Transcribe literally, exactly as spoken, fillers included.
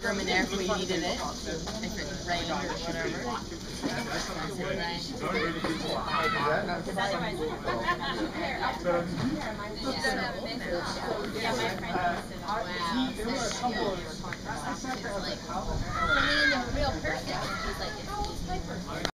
room in there if we needed it, if it rained or whatever. Yeah, my friend used to. Wow. Like, I mean, a real person.